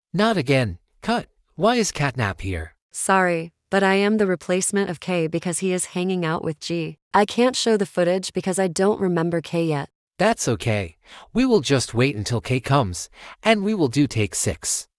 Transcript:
Not again. Cut. Why is Catnap here? Sorry, but I am the replacement of K because he is hanging out with G. I can't show the footage because I don't remember K yet. That's okay. We will just wait until K comes, and we will do take 6.